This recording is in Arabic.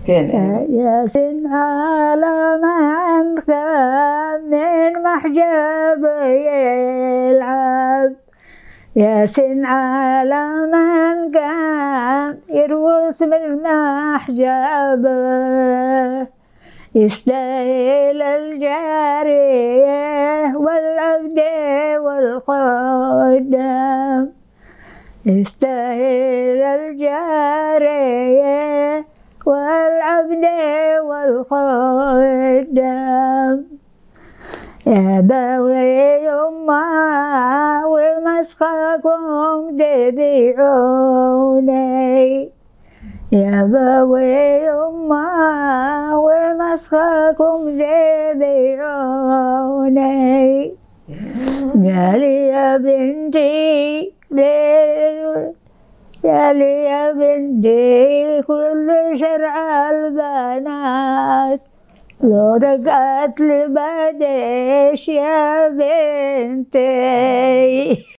ياسين على من قام من محجب يلعب، ياسين على من قام يروس بالمحجب، يستاهل الجارية والعبد والخدام، يستاهل الجارية والعبد والخدام. يا باوي يما ومسخكم تبيعوني، يا باوي يما ومسخكم تبيعوني. قالي يا بنتي قالي يا بنتي كل شرع البنات لو دقت لبديش يا بنتي.